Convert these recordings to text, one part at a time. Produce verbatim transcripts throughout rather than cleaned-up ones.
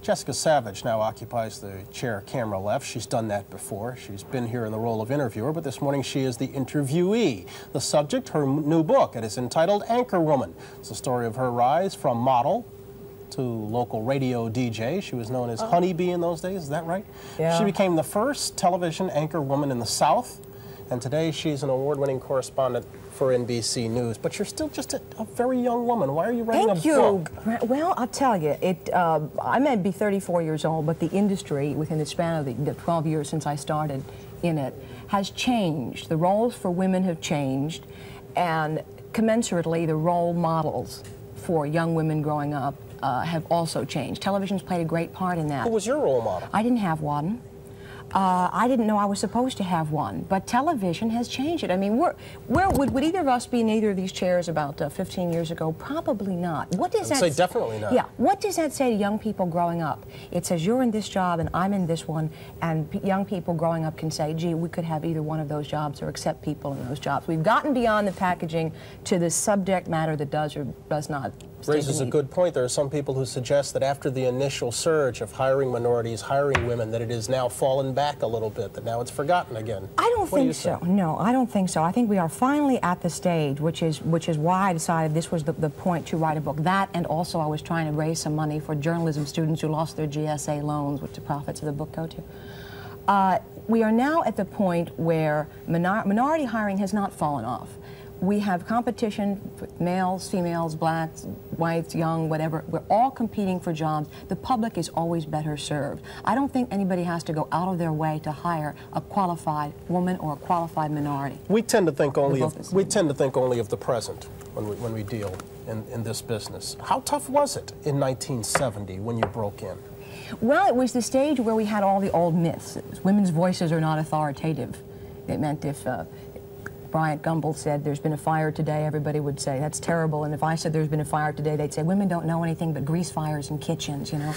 Jessica Savitch now occupies the chair camera left. She's done that before. She's been here in the role of interviewer, but this morning she is the interviewee. The subject, her new book. It is entitled Anchorwoman. It's the story of her rise from model to local radio D J. She was known as oh. Honeybee in those days, is that right? Yeah. She became the first television anchor woman in the South, and today she's an award-winning correspondent for N B C News. But you're still just a, a very young woman. Why are you writing Thank a you. book? Well, I'll tell you, it, uh, I may be thirty-four years old, but the industry, within the span of the, the twelve years since I started in it, has changed. The roles for women have changed, and commensurately, the role models for young women growing up uh, have also changed. Television's played a great part in that. Who was your role model? I didn't have one. Uh, I didn't know I was supposed to have one, but television has changed it. I mean, we're, where would, would either of us be in either of these chairs about uh, fifteen years ago? Probably not. What does I'd that say definitely not. Yeah. What does that say to young people growing up? It says you're in this job and I'm in this one, and p young people growing up can say, gee, we could have either one of those jobs or accept people in those jobs. We've gotten beyond the packaging to the subject matter that does or does not. Raises a good point. There are some people who suggest that after the initial surge of hiring minorities, hiring women, that it has now fallen back a little bit, that now it's forgotten again. I don't what think do so. Say? No, I don't think so. I think we are finally at the stage, which is which is why I decided this was the, the point to write a book. That, and also I was trying to raise some money for journalism students who lost their G S A loans, which the profits of the book go to. Uh, we are now at the point where minor minority hiring has not fallen off. We have competition for males, females, blacks, whites, young, whatever. We're all competing for jobs. The public is always better served. I don't think anybody has to go out of their way to hire a qualified woman or a qualified minority. We tend to think only of we tend to think only of the present when we when we deal in, in this business. How tough was it in nineteen seventy when you broke in? Well, it was the stage where we had all the old myths. Women's voices are not authoritative. It meant if uh, Bryant Gumbel said, there's been a fire today, everybody would say, that's terrible. And if I said there's been a fire today, they'd say, women don't know anything but grease fires in kitchens, you know.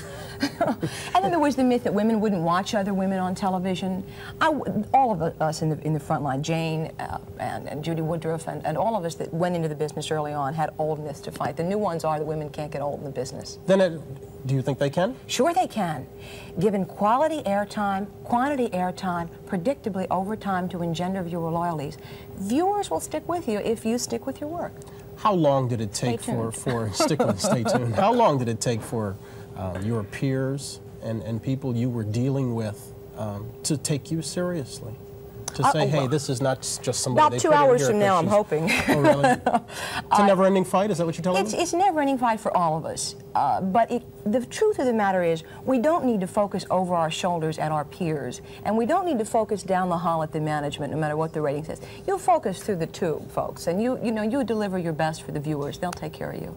And then there was the myth that women wouldn't watch other women on television. I, all of us in the, in the front line, Jane uh, and, and Judy Woodruff, and, and all of us that went into the business early on had old myths to fight. The new ones are that women can't get old in the business. Then it, do you think they can? Sure they can. Given quality airtime, quantity airtime, predictably over time to engender viewer loyalties, viewers will stick with you if you stick with your work. How long did it take for, for stick with, stay tuned, how long did it take for uh, your peers and, and people you were dealing with um, to take you seriously? To say, uh, hey, this is not just somebody about they two put in hours here from now, I'm hoping. Oh, really? It's a uh, never-ending fight? Is that what you're telling it's, me? It's a never-ending fight for all of us. Uh, but it, the truth of the matter is, we don't need to focus over our shoulders at our peers, and we don't need to focus down the hall at the management, no matter what the rating says. You focus through the tube, folks, and you, you know, you deliver your best for the viewers. They'll take care of you.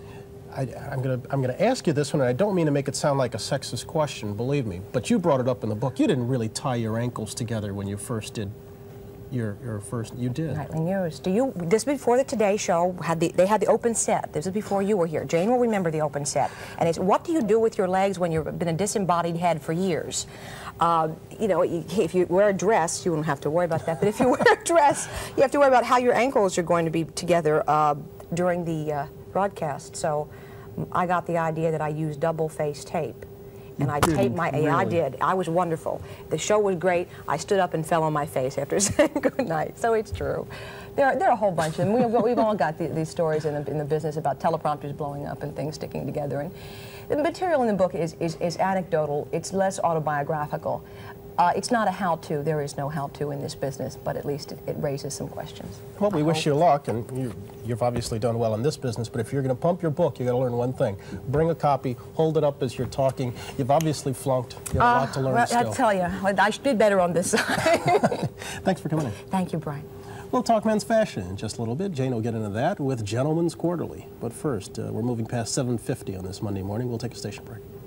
I, I'm going to I'm going to ask you this one, and I don't mean to make it sound like a sexist question, believe me, but you brought it up in the book. You didn't really tie your ankles together when you first did. Your, your first, you did. Nightly News. Do you, this was before the Today Show, had the, they had the open set. This is before you were here. Jane will remember the open set. And it's, what do you do with your legs when you've been a disembodied head for years? Uh, you know, if you wear a dress, you won't have to worry about that, but if you wear a dress, you have to worry about how your ankles are going to be together uh, during the uh, broadcast. So I got the idea that I used double-face tape. And I taped my, really? yeah, I did. I was wonderful. The show was great. I stood up and fell on my face after saying good night. So it's true. There are, there are a whole bunch of them. We, we've all got the, these stories in the, in the business about teleprompters blowing up and things sticking together. And the material in the book is, is, is anecdotal. It's less autobiographical. Uh, it's not a how-to. There is no how-to in this business, but at least it, it raises some questions. Well, we wish you luck, and you, you've obviously done well in this business, but if you're going to pump your book, you've got to learn one thing. Bring a copy, hold it up as you're talking. You've obviously flunked. You have uh, a lot to learn well, still. I'll tell you, I did better on this side. Thanks for coming in. Thank you, Brian. We'll talk men's fashion in just a little bit. Jane will get into that with Gentleman's Quarterly. But first, uh, we're moving past seven fifty on this Monday morning. We'll take a station break.